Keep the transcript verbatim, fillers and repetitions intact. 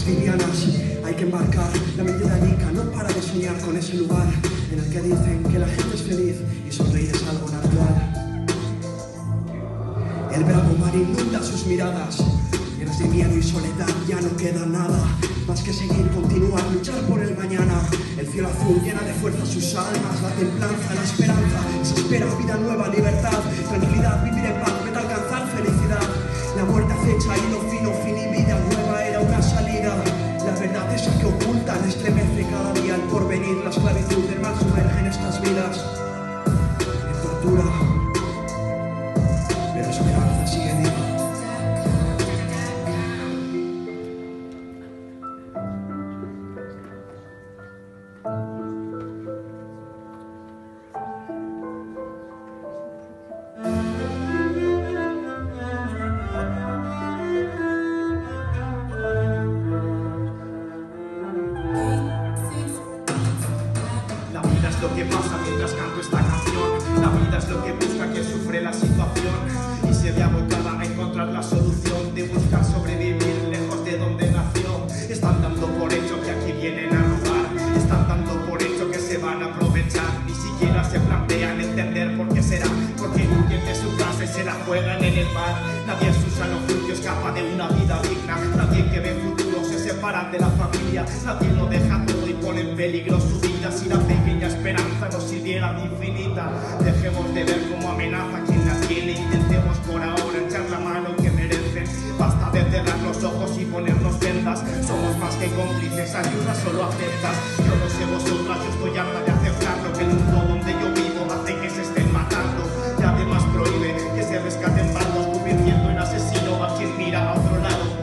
livianas. Hay que embarcar, la mente de Anika no para de soñar con ese lugar en el que dicen que la gente es feliz y sonreír es algo natural. El bravo mar inunda sus miradas, llenas de miedo y soledad, ya no queda nada más que seguir, continuar, luchar por el mañana. El cielo azul llena de fuerza sus almas, la templanza, la esperanza, se espera vida nueva, libertad, tranquilidad, vivir en paz, vete a alcanzar felicidad. La muerte acecha, hilo fino, fin y vida nueva era una salida. La verdad esa que ocultan estremece cada día el porvenir, la esclavitud del mal sumerge en estas vidas en tortura, pero esperanza sigue viva. Lo que pasa mientras canto esta canción, la vida es lo que busca quien sufre la situación y se ve abocada a encontrar la solución de buscar sobrevivir lejos de donde nació. Están dando por hecho que aquí vienen a robar, están dando por hecho que se van a aprovechar, ni siquiera se plantean entender por qué será, porque huyen de su casa y se la juegan en el bar. Nadie en su sano juicio escapa de una vida digna, nadie que ve futuro se separa de la familia, nadie lo deja todo y pone en peligro su vida. Si la pequeña esperanza nos sirviera de infinita, dejemos de ver como amenaza quien la tiene, intentemos por ahora echar la mano que merecen. Basta de cerrar los ojos y ponernos vendas, somos más que cómplices, ayuda solo aceptas. Yo no sé vosotras, yo estoy harta de aceptar lo que el mundo donde yo vivo hace que se estén matando, y además prohíbe que se rescaten bandos, convirtiendo en asesino a quien mira a otro lado.